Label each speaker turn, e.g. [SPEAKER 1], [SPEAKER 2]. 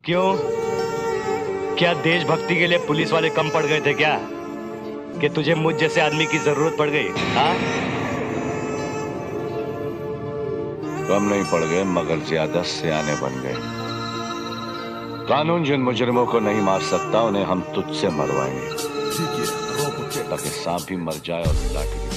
[SPEAKER 1] क्यों? क्या देशभक्ति के लिए पुलिस वाले कम पड़ गए थे क्या? कि तुझे मुझ जैसे आदमी की जरूरत पड़ गई? हाँ?
[SPEAKER 2] कम नहीं पड़ गए मगर ज्यादा सियाने बन गए। कानून जिन मुजरिमों को नहीं मार सकता उन्हें हम तुझसे मरवाएंगे, ताकि सांप भी मर जाए और लाठी